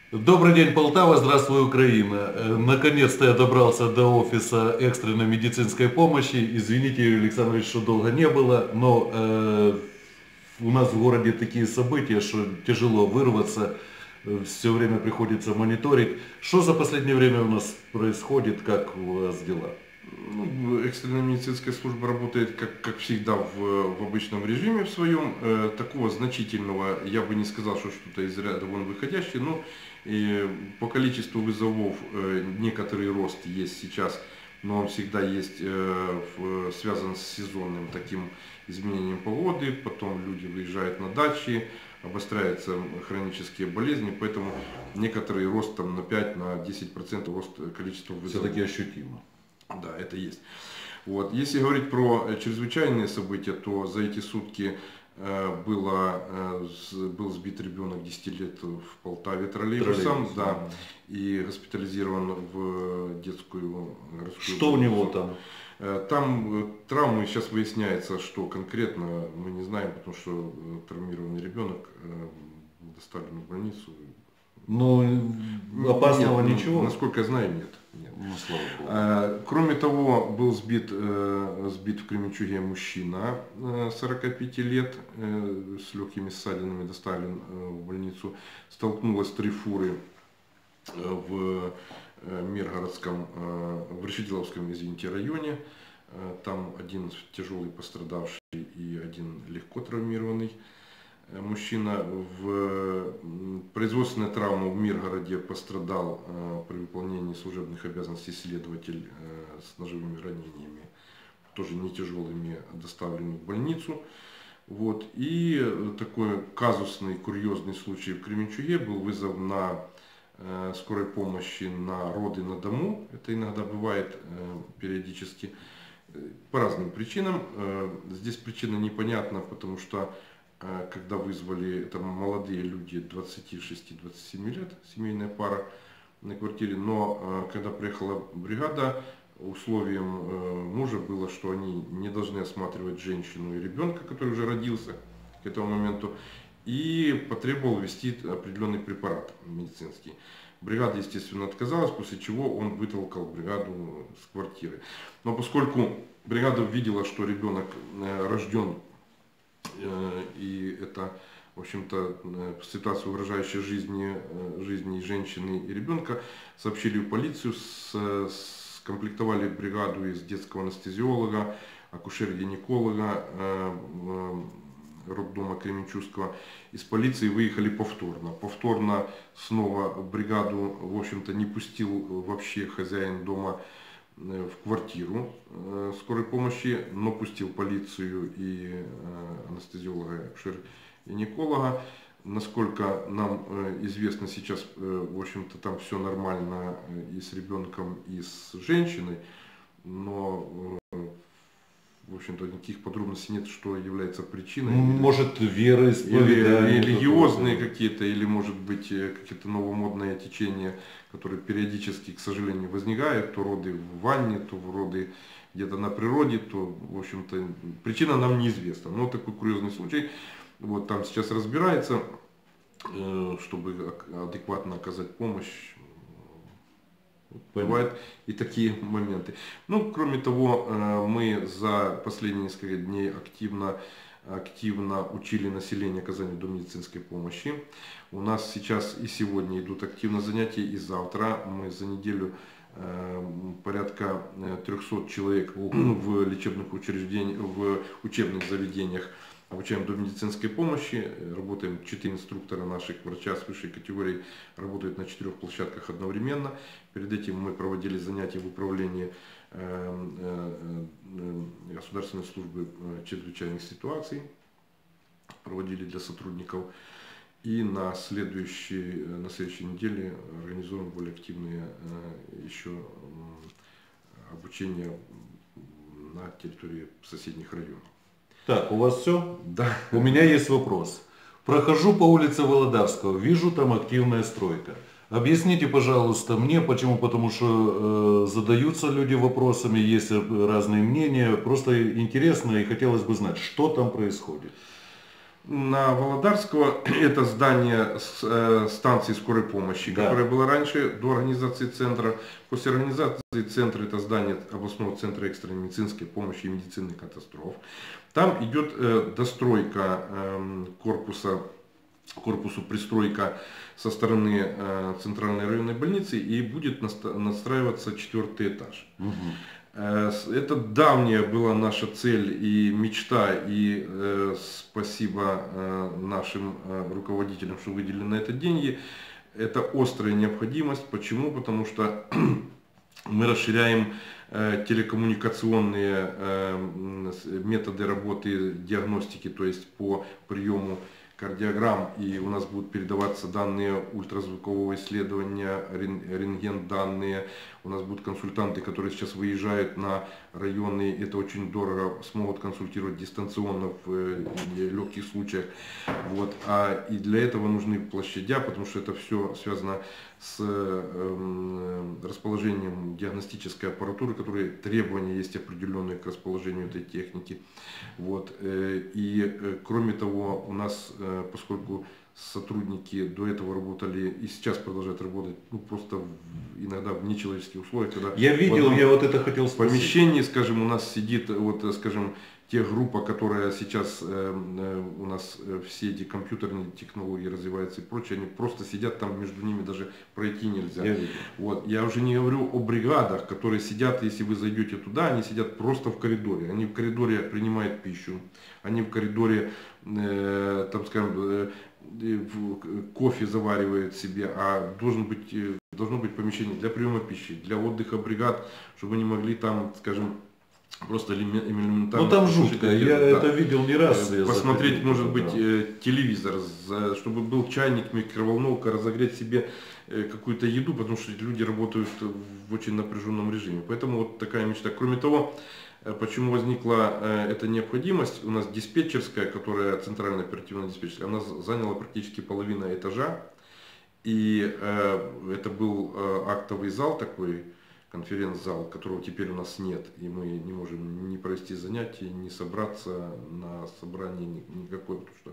Добрый день, Полтава, здравствуй, Украина. Наконец-то я добрался до офиса экстренной медицинской помощи. Извините, Юрий Александрович, что долго не было, но у нас в городе такие события, что тяжело вырваться, все время приходится мониторить. Что за последнее время у нас происходит, как у вас дела? Ну, экстренная медицинская служба работает, как всегда, в обычном режиме в своем. Такого значительного, я бы не сказал, что что-то из ряда вон выходящее, но по количеству вызовов некоторый рост есть сейчас, но он всегда есть связан с сезонным таким изменением погоды, потом люди выезжают на дачи, обостряются хронические болезни, поэтому некоторый рост там, на 5-10% рост количества вызовов. Все-таки ощутимо. Да, это есть. Вот. Если говорить про чрезвычайные события, то за эти сутки был сбит ребенок 10 лет в Полтаве троллейбусом, да, и госпитализирован в детскую городскую. Что у него там? Там травмы, сейчас выясняется, что конкретно мы не знаем, потому что травмированный ребенок доставлен в больницу. Ну, опасного нет, ничего? Насколько я знаю, нет. Ну, слава Богу. Кроме того, был сбит в Кременчуге мужчина 45 лет с легкими ссадинами, доставлен в больницу. Столкнулось 3 фуры в Миргородском, в Решетиловском, извините, районе. Там один тяжелый пострадавший и один легко травмированный мужчина. В производственной травме в Миргороде пострадал при выполнении служебных обязанностей следователь с ножевыми ранениями, тоже не тяжелыми, доставлен в больницу. Вот. И такой казусный, курьезный случай в Кременчуге: был вызов на скорой помощи на роды на дому. Это иногда бывает периодически по разным причинам. Здесь причина непонятна, потому что когда вызвали, это молодые люди 26-27 лет, семейная пара на квартире, но когда приехала бригада, условием мужа было, что они не должны осматривать женщину и ребенка, который уже родился к этому моменту, и потребовал ввести определенный препарат медицинский. Бригада, естественно, отказалась, после чего он вытолкал бригаду с квартиры. Но поскольку бригада видела, что ребенок рожден, и это, в общем-то, ситуация, угрожающая жизни женщины и ребенка, сообщили в полицию, скомплектовали бригаду из детского анестезиолога, акушер-гинеколога роддома Кременчугского. Из полиции выехали повторно. Повторно снова в бригаду, в общем-то, не пустил вообще хозяин дома в квартиру скорой помощи, но пустил полицию и анестезиолога, акушер-гинеколога. Насколько нам известно сейчас, в общем-то, там все нормально и с ребенком, и с женщиной, но в общем-то никаких подробностей нет, что является причиной. Может, веры, или религиозные какие-то, или может быть какие-то новомодные течения, которые периодически, к сожалению, возникают, то роды в ванне, то роды где-то на природе, то, в общем-то, причина нам неизвестна. Но такой курьезный случай, вот там сейчас разбирается, чтобы адекватно оказать помощь. Бывают и такие моменты. Ну, кроме того, мы за последние несколько дней активно учили население оказанию домедицинской помощи. У нас сейчас и сегодня идут активно занятия, и завтра. Мы за неделю порядка 300 человек в лечебных учреждениях, в учебных заведениях обучаем домедицинской помощи. Работаем 4 инструктора наших, врача с высшей категорией, работают на 4 площадках одновременно. Перед этим мы проводили занятия в управлении Государственной службы чрезвычайных ситуаций, проводили для сотрудников. И на следующей неделе организуем более активные еще обучение на территории соседних районов. Так, у вас все? Да. У меня есть вопрос. Прохожу по улице Володарского, вижу там активная стройка. Объясните, пожалуйста, мне, почему? Потому что задаются люди вопросами, есть разные мнения. Просто интересно и хотелось бы знать, что там происходит. На Володарского это здание станции скорой помощи, Да. которое было раньше до организации центра. После организации центра это здание областного центра экстренной медицинской помощи и медицинных катастроф. Там идет достройка корпусу пристройка со стороны центральной районной больницы, и будет настраиваться 4-й этаж. Это давняя была наша цель и мечта, и спасибо нашим руководителям, что выделили на это деньги. Это острая необходимость. Почему? Потому что мы расширяем телекоммуникационные методы работы диагностики, то есть по приему кардиограмм, и у нас будут передаваться данные ультразвукового исследования, рентген данные. У нас будут консультанты, которые сейчас выезжают на районы, это очень дорого, смогут консультировать дистанционно в легких случаях. Вот. И для этого нужны площадя, потому что это все связано с расположением диагностической аппаратуры, которые требования есть определенные к расположению этой техники. Вот. И кроме того, у нас, поскольку сотрудники до этого работали и сейчас продолжают работать, просто иногда в нечеловеческих условиях, когда я видел, я вот это хотел в спросить. помещении, скажем, у нас сидит, вот, скажем, те группа, которая сейчас у нас все эти компьютерные технологии развиваются и прочее, они просто сидят там, между ними даже пройти нельзя. Я уже не говорю о бригадах, которые сидят, если вы зайдете туда, они сидят просто в коридоре. Они в коридоре принимают пищу, они в коридоре, там, скажем, кофе заваривают себе, а должно быть помещение для приема пищи, для отдыха бригад, чтобы они могли там, скажем, просто элементарно... там жутко, я это видел не раз. Посмотреть, может быть, телевизор, чтобы был чайник, микроволновка, разогреть себе какую-то еду, потому что люди работают в очень напряженном режиме. Поэтому вот такая мечта. Кроме того, почему возникла эта необходимость, у нас диспетчерская, которая центральная оперативная диспетчерская, она заняла практически половину этажа, и это был актовый зал такой, конференц-зал, которого теперь у нас нет, и мы не можем ни провести занятия, ни собраться на собрании никакой, потому что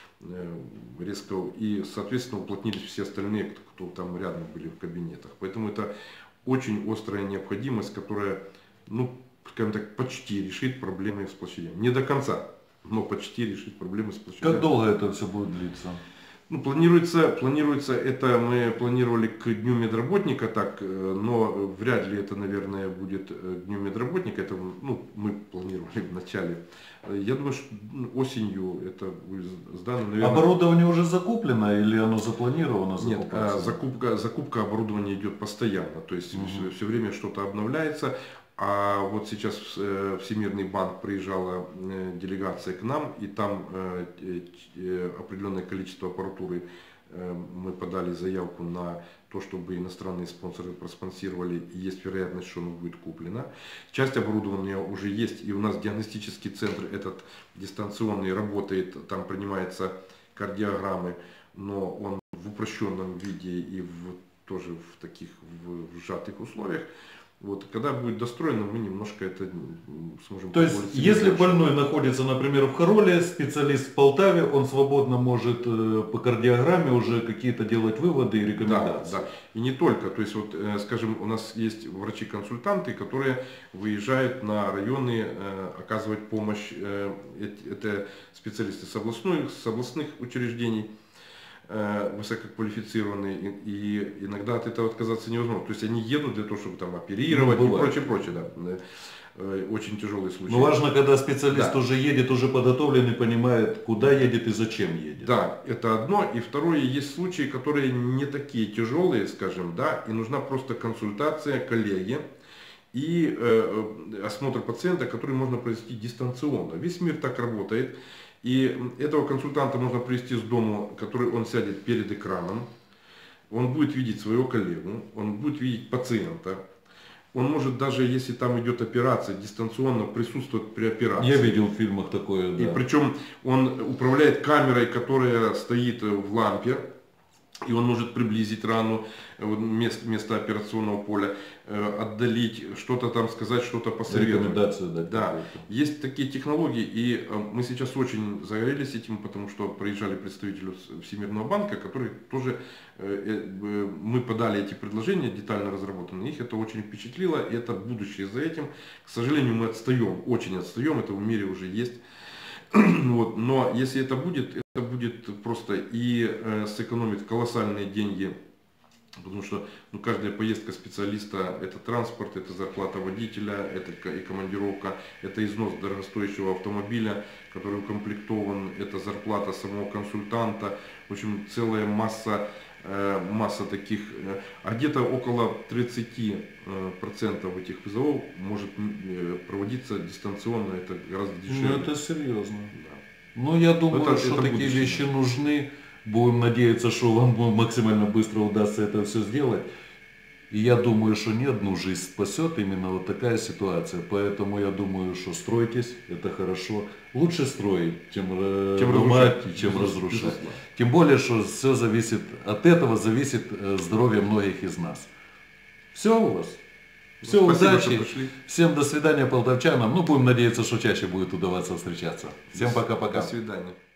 резко, и, соответственно, уплотнились все остальные, кто там рядом были в кабинетах. Поэтому это очень острая необходимость, которая, скажем так, почти решит проблемы с площадями. Не до конца, но почти решит проблемы с площадями. Как долго это все будет длиться? Планируется, это мы планировали к Дню медработника, но вряд ли это, наверное, будет к Дню медработника, это мы планировали в начале. Я думаю, что осенью это будет сдано, наверное. Оборудование уже закуплено или оно запланировано? Нет, закупка оборудования идет постоянно, то есть все время что-то обновляется. А вот сейчас Всемирный банк приезжала делегация к нам, и там определенное количество аппаратуры мы подали заявку на то, чтобы иностранные спонсоры проспонсировали, и есть вероятность, что оно будет куплено. Часть оборудования уже есть, и у нас диагностический центр этот дистанционный работает, там принимаются кардиограммы, но он в упрощенном виде и тоже в таких сжатых условиях. Вот, когда будет достроено, мы немножко это сможем... То есть, если больной находится, например, в Хороле, специалист в Полтаве, он свободно может по кардиограмме уже какие-то делать выводы и рекомендации. Да. И не только. То есть, вот, скажем, у нас есть врачи-консультанты, которые выезжают на районы оказывать помощь. Это специалисты с областных учреждений, высококвалифицированные, и иногда от этого отказаться невозможно. То есть они едут для того, чтобы там оперировать и прочее, да. Очень тяжелые случаи. Но важно, когда специалист уже едет, уже подготовленный, понимает, куда едет и зачем едет. Да, это одно. И второе, есть случаи, которые не такие тяжелые, скажем, да, и нужна просто консультация коллеги и осмотр пациента, который можно провести дистанционно. Весь мир так работает. И этого консультанта можно привести с дому, который он сядет перед экраном, он будет видеть своего коллегу, он будет видеть пациента, он может даже, если там идет операция, дистанционно присутствовать при операции. Я видел в фильмах такое, да. И причем он управляет камерой, которая стоит в лампе, и он может приблизить рану, место операционного поля, отдалить, что-то там сказать, что-то посоветовать. Рекомендацию дать. Да, есть такие технологии, и мы сейчас очень загорелись этим, потому что приезжали представители Всемирного банка, которые тоже, мы подали эти предложения, детально разработанные, их это очень впечатлило, и это будущее за этим. К сожалению, мы отстаем, очень отстаем, это в мире уже есть. Вот. Но если это будет просто и сэкономит колоссальные деньги, потому что каждая поездка специалиста это транспорт, это зарплата водителя, это и командировка, это износ дорогостоящего автомобиля, который укомплектован, это зарплата самого консультанта, в общем целая масса таких, а где-то около 30% этих вызовов может проводиться дистанционно, это гораздо дешевле. Ну это серьезно. Да. Ну я думаю, что такие будущее. вещи нужны. Будем надеяться, что вам максимально быстро удастся это все сделать. И я думаю, что не одну жизнь спасет именно вот такая ситуация. Поэтому я думаю, что стройтесь, это хорошо. Лучше строить, чем ломать и чем разрушать. Тем более, что все зависит, от этого зависит здоровье многих из нас. Все у вас. Все, спасибо, удачи. Всем до свидания, полтавчанам. Ну, будем надеяться, что чаще будет удаваться встречаться. Всем пока-пока. До свидания.